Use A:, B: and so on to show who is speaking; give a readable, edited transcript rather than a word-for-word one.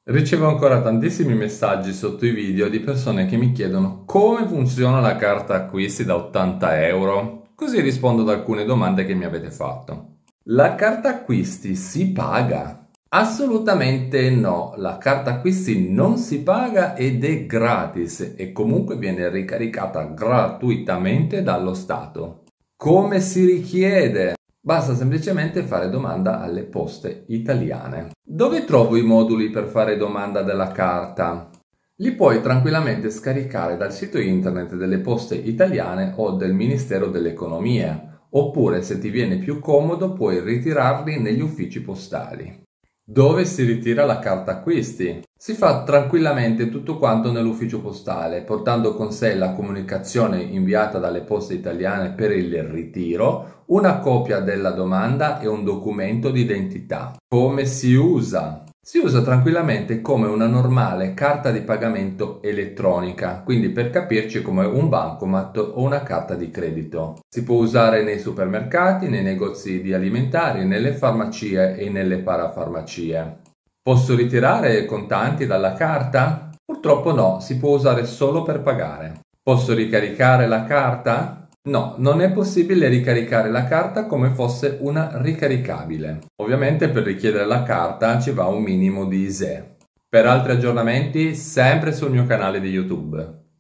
A: Ricevo ancora tantissimi messaggi sotto i video di persone che mi chiedono come funziona la carta acquisti da 80 euro. Così rispondo ad alcune domande che mi avete fatto. La carta acquisti si paga? Assolutamente no, la carta acquisti non si paga ed è gratis e comunque viene ricaricata gratuitamente dallo Stato. Come si richiede? Basta semplicemente fare domanda alle poste italiane. Dove trovo i moduli per fare domanda della carta? Li puoi tranquillamente scaricare dal sito internet delle poste italiane o del Ministero dell'Economia, oppure se ti viene più comodo puoi ritirarli negli uffici postali. Dove si ritira la carta acquisti? Si fa tranquillamente tutto quanto nell'ufficio postale, portando con sé la comunicazione inviata dalle poste italiane per il ritiro, una copia della domanda e un documento di identità. Come si usa? Si usa tranquillamente come una normale carta di pagamento elettronica, quindi per capirci come un bancomat o una carta di credito. Si può usare nei supermercati, nei negozi di alimentari, nelle farmacie e nelle parafarmacie. Posso ritirare contanti dalla carta? Purtroppo no, si può usare solo per pagare. Posso ricaricare la carta? No, non è possibile ricaricare la carta come fosse una ricaricabile. Ovviamente per richiedere la carta ci va un minimo di ISEE. Per altri aggiornamenti, sempre sul mio canale di YouTube.